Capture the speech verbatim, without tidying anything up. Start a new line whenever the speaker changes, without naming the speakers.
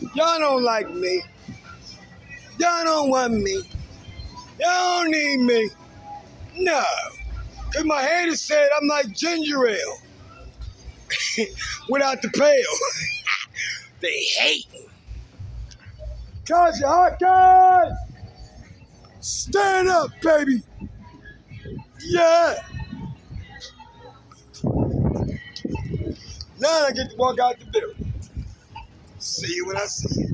Y'all don't like me. Y'all don't want me. Y'all don't need me. No. Because my haters said I'm like ginger ale. Without the pale. They hate me. Cause you hot guys. Stand up, baby. Yeah. Now I get to walk out the building. See you when I see you.